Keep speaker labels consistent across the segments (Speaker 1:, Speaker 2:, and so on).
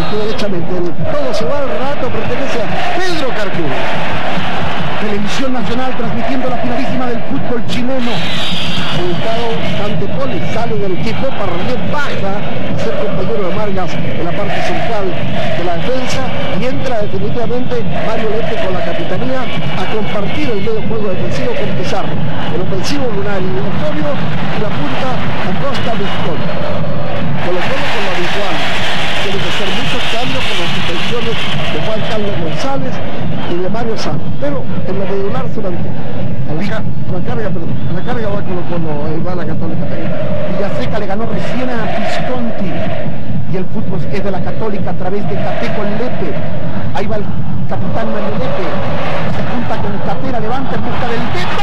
Speaker 1: Carcu derechamente. Todo se va al rato, pertenece a Pedro Carcu. Televisión Nacional transmitiendo la finalísima del fútbol chileno. Ubicado Cantepoli, sale del equipo, Parragués baja a ser compañero de Vargas en la parte central de la defensa y entra definitivamente Mario Lepe con la capitanía a compartir el medio juego defensivo con Pizarro. El ofensivo Lunari Osorio y la punta Acosta Visconti. Colocando con lo habitual. Tiene que hacer muchos cambios con las suspensiones de Juan Carlos González y de Mario Santos, pero en lo medular se mantiene. La carga va con va la Católica. Villaseca le ganó recién a Visconti y el fútbol es de la Católica a través de Caté con Lepe. Ahí va el capitán Mario Lepe, se junta con Catera, levanta en busca del Beto.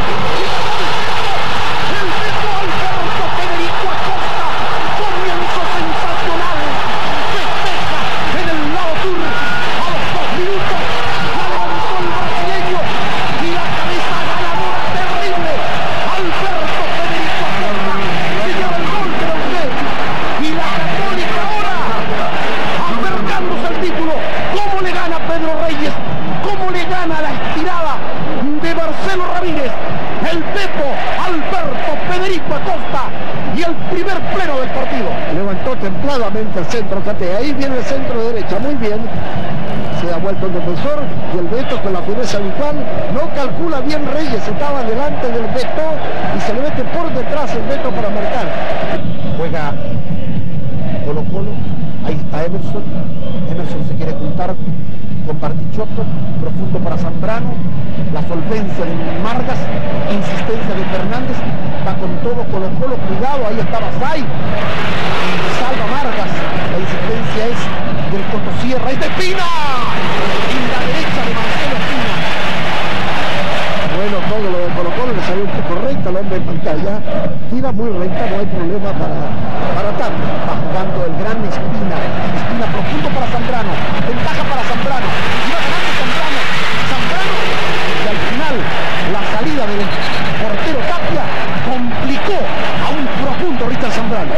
Speaker 1: El Beto Alberto Federico Acosta, comienzo sensacional, festeja en el lado sur a los 2 minutos, la levantó el brasileño y la cabeza ganadora terrible, Alberto Federico Acosta, se lleva el gol de la UNED y la Católica ahora acercándose al título. ¿Cómo le gana Pedro Reyes? ¿Cómo le gana la estirada de Marcelo Ramírez? El Beto Alberto Federico Acosta y el primer pleno del partido. Levantó templadamente el centro Cate. Ahí viene el centro de derecha, muy bien. Se da vuelta el defensor y el Beto con la firmeza habitual no calcula bien Reyes, estaba delante del Beto y se le mete por detrás el Beto para marcar. Juega Colo Colo, ahí está Emerson. Emerson se quiere juntar con Bartichotto, profundo para Zambrano, la solvencia de Margas, insistencia de Fernández, va con todo Colo Colo, cuidado, ahí está Basay, salva Margas, la insistencia es del Cotosierra, es de Espina, en la derecha de Marcelo Espina. Bueno, todo lo de Colo Colo le salió un poco recta al hombre en pantalla, tira muy recta, no hay problema para tanto, va jugando el gran Espina, Espina profundo para Zambrano, ventaja para Zambrano, y va ganando Zambrano, y al final la salida del portero Tapia complicó a un profundo Richard Zambrano.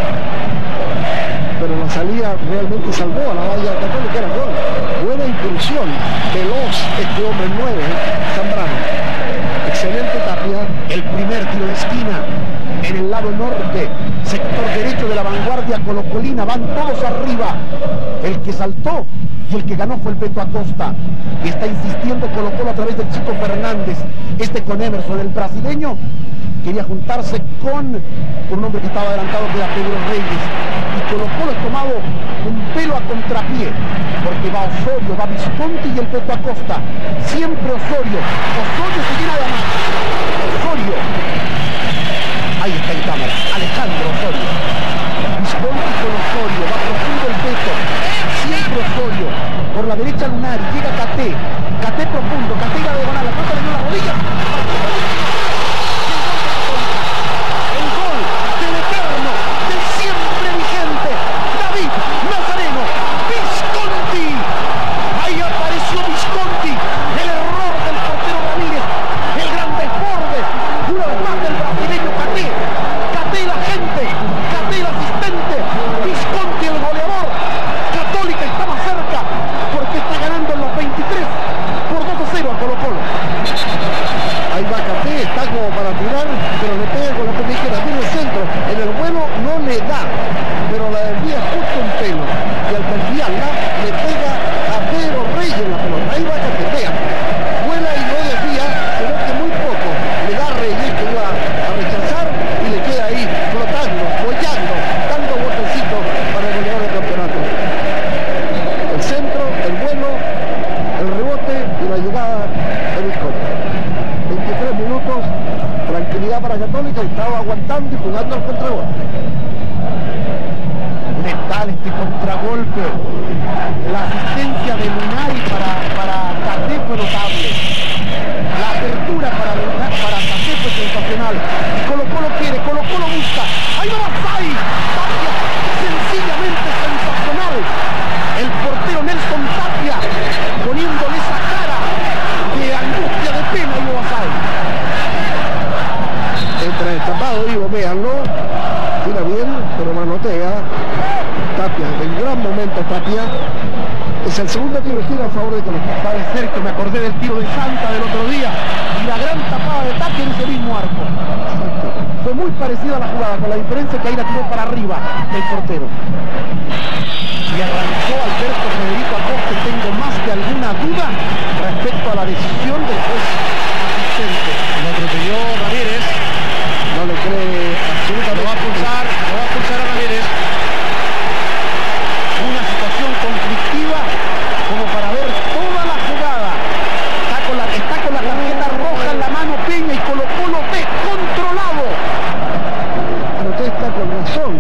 Speaker 1: Pero la salida realmente salvó a la valla Católica, era gol. Buena incursión, veloz este hombre 9, Zambrano. Excelente Tapia, el primer tiro de esquina en el lado norte, sector derecho de la vanguardia colocolina, van todos arriba. El que saltó y el que ganó fue el Beto Acosta. Y está insistiendo Colo Colo a través del chico Fernández, con Emerson, el brasileño. Quería juntarse con un hombre que estaba adelantado, que era Pedro Reyes. Y Colo Colo ha tomado un pelo a contrapié, porque va Osorio, va Visconti y el Beto Acosta. Siempre Osorio se llena de amar. Osorio. Ahí está en cámara, Alejandro Osorio. Visconti con Osorio, va profundo el Beto. Siempre Osorio. Por la derecha Lunari, llega Caté. Caté profundo, Caté la diagonal, la pelota le dio la rodilla. El gol del eterno, del siempre vigente, David Nazareno, Visconti. Ahí apareció Visconti, el error del portero Ramírez, el gran desborde, una vez más del brasileño Caté. Caté la gente, Caté el asistente, Visconti el goleador. Católica está más cerca porque está ganando en los 23 por 2-0 a Colo Colo. Ahí va Caté, está como para tirar, pero le pega con la pierna izquierda, tiene el centro, en el vuelo no le da, pero la desvía justo un pelo, y al desviarla le pega a Pedro Reyes la pelota. Ahí va Caté, vean, vuela y no desvía, pero que muy poco le da a Reyes, que iba a rechazar, y le queda ahí flotando, bollando, dando botecito para el goleador del campeonato. El centro, el vuelo, el rebote y la llegada de Visconti. 23 minutos, tranquilidad para Católica, estaba aguantando y jugando al contragolpe. Letal este contragolpe. La asistencia de Lunari para Caté fue notable. La apertura para Caté fue sensacional. Colo Colo quiere, Colo Colo busca. ¡Ahí va Basay! Tapia, sencillamente sensacional. El portero Nelson Tapia poniéndole esa cara de angustia, de pena a Ivo Basay. Entra destapado, Ivo, véanlo. Tira bien, pero manotea. Tapia, en gran momento
Speaker 2: Tapia. Es el segundo tiro de esquina a favor de Colo-Colo.
Speaker 1: Va de cerca, me acordé del tiro de Santa del otro día y la gran tapada de Tapia en ese mismo arco.
Speaker 2: Exacto.
Speaker 1: Fue muy parecida a la jugada, con la diferencia que ahí la tiró para arriba del portero. Y arrancó Alberto Federico Acosta. Tengo más que alguna duda respecto a la decisión del juez asistente.
Speaker 3: Lo atropelló Ramírez.
Speaker 1: No le cree absolutamente.
Speaker 3: Lo va a pulsar a Ramírez.
Speaker 1: Una situación conflictiva como para ver toda la jugada. Está con la tarjeta roja en la mano Peña y Colo-Colo descontrolado.
Speaker 2: Protesta con razón.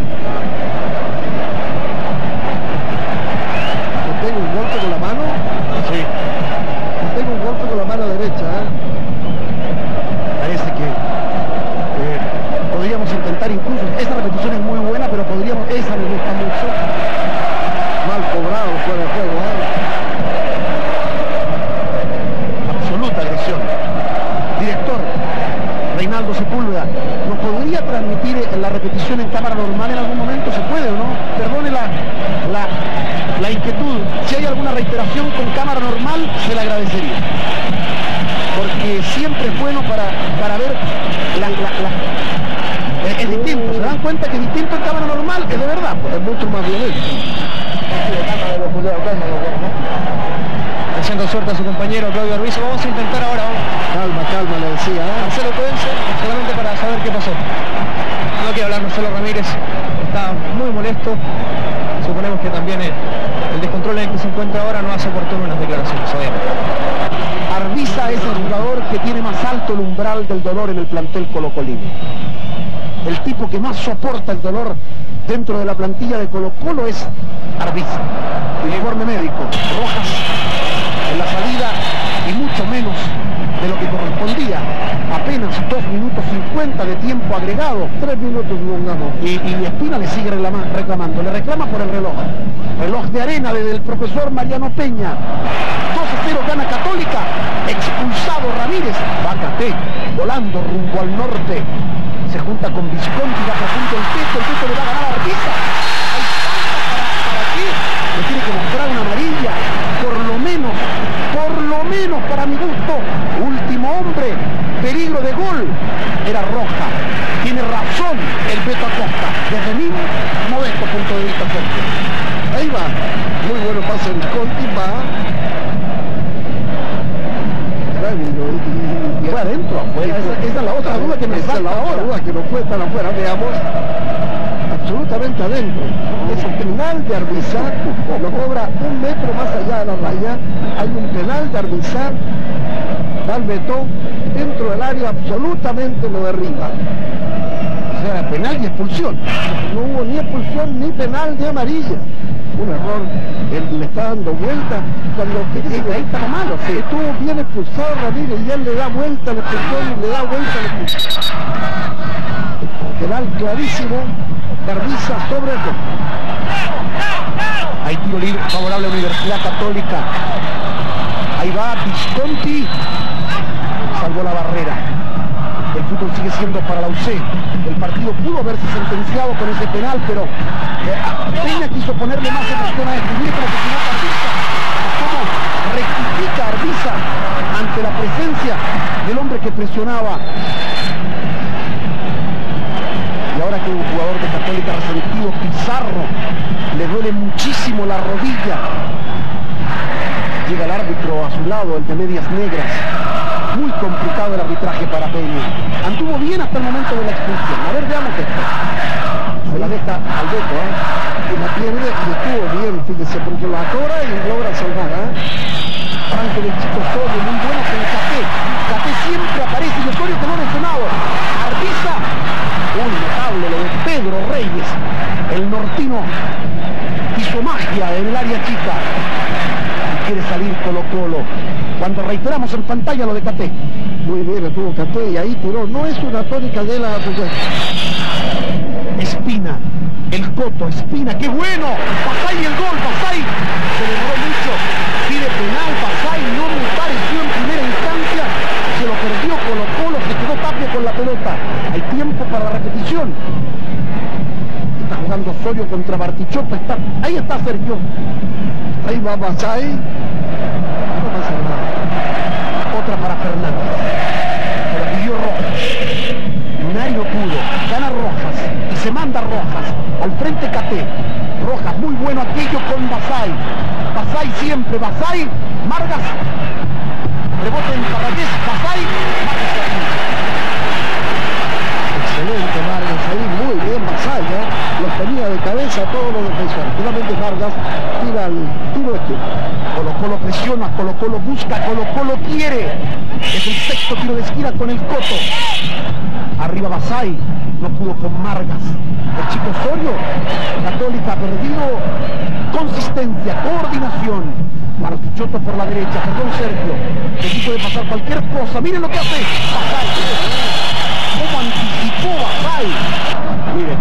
Speaker 2: ¿No tengo un golpe con la mano?
Speaker 3: Sí.
Speaker 2: No tengo un golpe con la mano derecha, ¿eh?
Speaker 1: Parece que podríamos intentar incluso, esa repetición es muy buena, pero podríamos, esa me gusta mucho.
Speaker 2: Mal cobrado fuera de juego, ¿eh?
Speaker 1: Absoluta agresión. Director Reinaldo Sepúlveda, ¿nos podría transmitir la repetición en cámara normal en algún momento? ¿Se puede o no? Perdone la inquietud. Si hay alguna reiteración con cámara normal, se la agradecería. Porque siempre es bueno para ver es distinto. ¿Se dan cuenta que es distinto en cámara normal? Es de verdad, pues.
Speaker 2: Es mucho más violento.
Speaker 3: Haciendo suerte a su compañero Claudio Arbiza. Vamos a intentar ahora.
Speaker 2: Calma, calma, le decía, ¿eh?
Speaker 3: Marcelo Cuense, solamente para saber qué pasó. No quiere hablar Marcelo Ramírez. Está muy molesto. Suponemos que también el descontrol en el que se encuentra ahora no hace oportuno unas declaraciones, obviamente.
Speaker 1: Arbiza es el jugador que tiene más alto el umbral del dolor en el plantel colocolino. El tipo que más soporta el dolor dentro de la plantilla de Colo-Colo es Arbiza. Informe médico, rojas en la salida y mucho menos de lo que correspondía. Apenas 2 minutos 50 de tiempo agregado.
Speaker 2: 3 minutos prolongamos.
Speaker 1: Y Espina le sigue reclamando. Le reclama por el reloj. Reloj de arena desde el profesor Mariano Peña. 2-0 gana Católica. Expulsado Ramírez. Va Caté, volando rumbo al norte. Se junta con Visconti, va junto el Teto le va a ganar a Arbiza. Hay falta para qué. Le tiene que mostrar una amarilla. Por lo menos para mi gusto. Último hombre. Peligro de gol. Era roja. Tiene razón el Beto Acosta. Desde mi modesto punto de vista.
Speaker 2: Ahí va. Muy bueno pase el Visconti, va.
Speaker 1: Y fue adentro, afuera. Esa es la otra duda que me
Speaker 2: falta. Esa es la otra duda que no fue tan afuera. Veamos. Absolutamente adentro. Es un penal de Arbiza. Lo cobra 1 metro más allá de la raya. Hay un penal de Arbiza. Da el Beto dentro del área, absolutamente lo derriba.
Speaker 1: O sea, penal y expulsión.
Speaker 2: No hubo ni expulsión ni penal ni amarilla. Un error, él le está dando vuelta cuando
Speaker 1: ahí está lo malo.
Speaker 2: Sí. Estuvo bien expulsado Ramírez y él le da vuelta a la expulsión y le da vuelta a la expulsión. Penal clarísimo, Arbiza sobre el gol.
Speaker 1: Hay tiro libre favorable a Universidad Católica. Ahí va Visconti. Salvó la barrera. El fútbol sigue siendo para la UC. El partido pudo haberse sentenciado con ese penal, pero Peña quiso ponerle más atención a esto. Mire cómo se Arbiza. Cómo rectifica Arbiza ante la presencia del hombre que presionaba. Y ahora que un jugador de Católica resentido, Pizarro, le duele muchísimo la rodilla. Llega el árbitro a su lado, el de medias negras. Muy complicado el arbitraje para Peña. Anduvo bien hasta el momento de la expulsión. A ver, veamos esto. Se la deja al Beto, ¿eh?
Speaker 2: Y la pierde y estuvo bien, fíjese, porque la cobra y logra salvar, ¿eh?
Speaker 1: Franco del Chico Osorio, muy bueno con el Caté. Caté siempre aparece y Osorio que no ha mencionado. Arbiza. Uy, notable lo de Pedro Reyes. El nortino hizo magia en el área chica. Y quiere salir Colo-Colo. Cuando reiteramos en pantalla lo de Caté.
Speaker 2: Muy bien, estuvo Caté y ahí tiró. No es una tónica de la...
Speaker 1: Espina, el Coto, Espina, ¡qué bueno! Pasay el gol, Pasay. Se demoró mucho. Pide penal, Pasay no me pareció en primera instancia. Se lo perdió Colo-Colo, se quedó Tapia con la pelota. Hay tiempo para la repetición. Está jugando solo Osorio contra Bartichotto. Ahí está Sergio.
Speaker 2: Ahí va Basay. No pasa nada.
Speaker 1: Otra para Fernández. Pero pidió Rojas. Lunari no pudo. Gana Rojas. Y se manda Rojas. Al frente Caté. Rojas muy bueno aquello con Basay. Basay siempre. Basay. Margas. Rebote en Parragués. Basay. Margas.
Speaker 2: Excelente Vargas ahí, muy bien Basay, ¿eh? Los tenía de cabeza a todos los defensores. Finalmente Vargas tira el tiro de esquina.
Speaker 1: Colo-Colo presiona, Colo-Colo busca, Colo-Colo quiere. Es el sexto tiro de esquina con el Coto. Arriba Basay, no pudo con Margas. El chico Osorio, Católica ha perdido consistencia, coordinación. Bartichotto por la derecha, perdón Sergio. Que aquí puede pasar cualquier cosa. Miren lo que hace Basay. ¿Cómo anticipó Basay? Miren.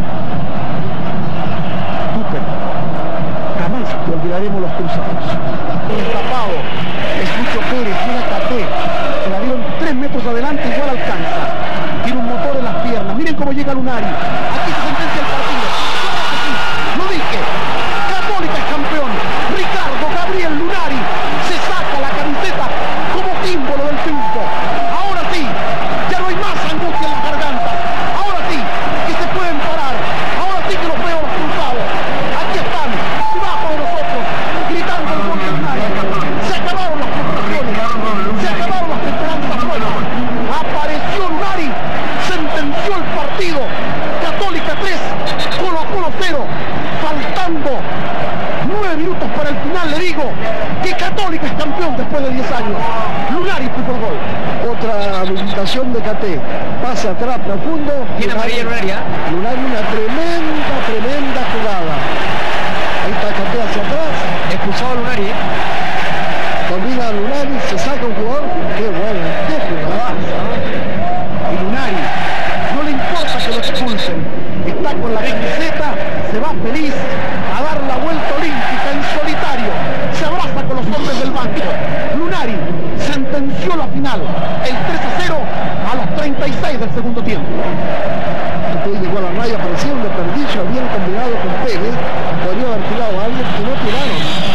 Speaker 1: Cooper. Jamás te olvidaremos los cruzados. Destapado. Es Lucho Pérez, viene Caté. Se la dieron 3 metros adelante, igual alcanza. Tiene un motor en las piernas. Miren cómo llega Lunari. Aquí se sentencia el partido. Lo dije. Católica es campeón. Ricardo Gabriel Lunari se saca la camiseta como símbolo del triunfo. Ahora sí, ya no hay más angustia en las gargantas. Ahora sí, que se pueden parar. Ahora sí que los veo los cruzados. Aquí están, debajo de nosotros, gritando el gol de Lunari. Se acabaron las frustraciones. Se acabaron las esperanzas buenas. Apareció Lunari. Sentenció el partido. Católica 3, Colo-Colo 0. Faltando 9 minutos para el final, le digo que Católica es campeón después de 10 años. Lunari puso el gol.
Speaker 2: Otra habilitación de Caté. Pase atrás profundo.
Speaker 3: Tiene amarilla Lunari, ¿eh?
Speaker 2: Lunari, una tremenda jugada. Ahí está Caté hacia atrás.
Speaker 3: Expulsado Lunari, ¿eh?
Speaker 2: Combina a Lunari, se saca un jugador. Qué bueno, qué jugada.
Speaker 1: Y Lunari, no le importa que lo expulsen. Está con la camiseta, se va feliz a dar la vuelta olímpica en solitario. Se abraza con los hombres del banco. Lunari sentenció la final. El 3-0 a los 36 del segundo tiempo.
Speaker 2: Entonces llegó a la raya, parecía un desperdicio, bien combinado con Pérez. Podría haber tirado a alguien que no tiraron.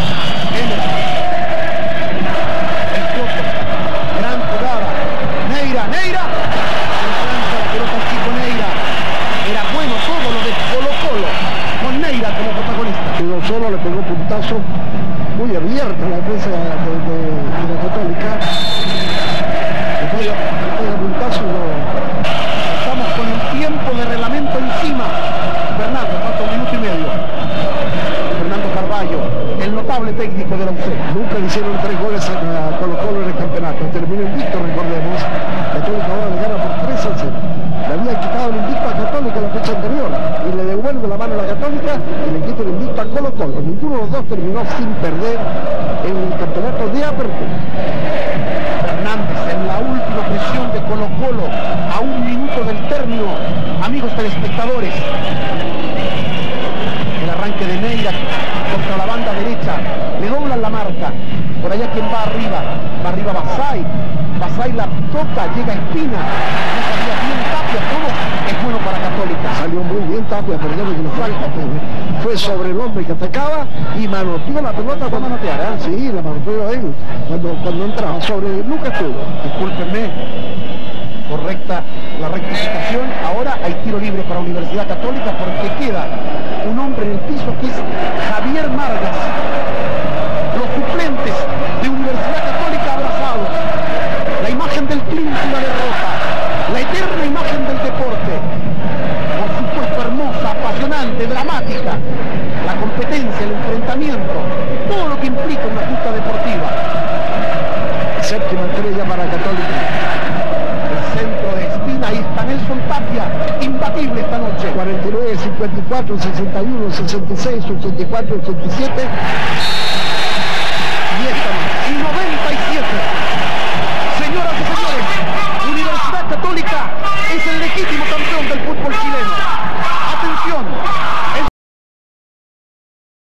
Speaker 1: El Coto. Gran jugada. Neira. La pelota al chico Neira. Era bueno todo lo de Colo-Colo. Con Neira como protagonista.
Speaker 2: Quedó solo, le pegó puntazo. Muy abierta la defensa de la Católica. Le pega puntazo y lo...
Speaker 1: Estamos con el tiempo de reglamento encima. Fernando, falta 1 minuto y medio. Fernando Carballo, el notable técnico de la UC.
Speaker 2: Nunca le hicieron 3 goles a Colo-Colo en el campeonato. Terminó invicto, recordemos. Católica ahora le gana por 3-0. Le habían quitado el invicto a Católica la fecha anterior. Y le devuelve la mano a la Católica y le quita el invicto a Colo-Colo. Ninguno de los dos terminó sin perder en el campeonato de apertura.
Speaker 1: Fernández en la última presión de Colo-Colo a 1 minuto del término. Amigos telespectadores, el arranque de Neira contra la banda derecha, le doblan la marca. Por allá quien va arriba Basay. Basay la toca, llega Espina. No salía bien Tapia, todo es bueno para Católica.
Speaker 2: Salió muy bien Tapia, perdón que no falta. Fue sobre el hombre que atacaba y manoteó la pelota cuando manoteara. Sí, la manoteó él cuando entraba sobre Lucas Tudo.
Speaker 1: Discúlpenme, correcta la rectificación. Ahora hay tiro libre para Universidad Católica porque queda un hombre en el piso que es Javier Margas. Los suplentes de Universidad Católica abrazados. La imagen del triunfo y la derrota. La eterna imagen del deporte. Por supuesto hermosa, apasionante, dramática. La competencia, el enfrentamiento. Todo lo que implica una justa deportiva.
Speaker 2: Séptima estrella para Católica.
Speaker 1: El centro de Espina, ahí está Nelson Tapia, imbatible esta noche.
Speaker 2: 49, 54, 61, 66, 84, 87.